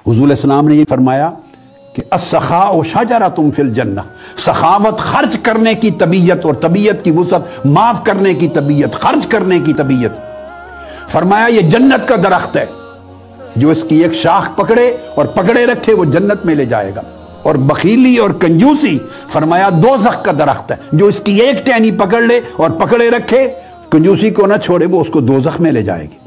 हुजूर इस्लाम ने ये फरमाया कि अस्सखाउ शजरतुन फिल जन्नह, सखावत खर्च करने की तबीयत और तबीयत की वुसअत, माफ करने की तबीयत, खर्च करने की तबीयत। फरमाया ये जन्नत का दरख्त है, जो इसकी एक शाख पकड़े और पकड़े रखे वो जन्नत में ले जाएगा। और बखीली और कंजूसी फरमाया दोज़ख का दरख्त है, जो इसकी एक टहनी पकड़ ले और पकड़े रखे, कंजूसी को ना छोड़े, वो उसको दोज़ख में ले जाएगी।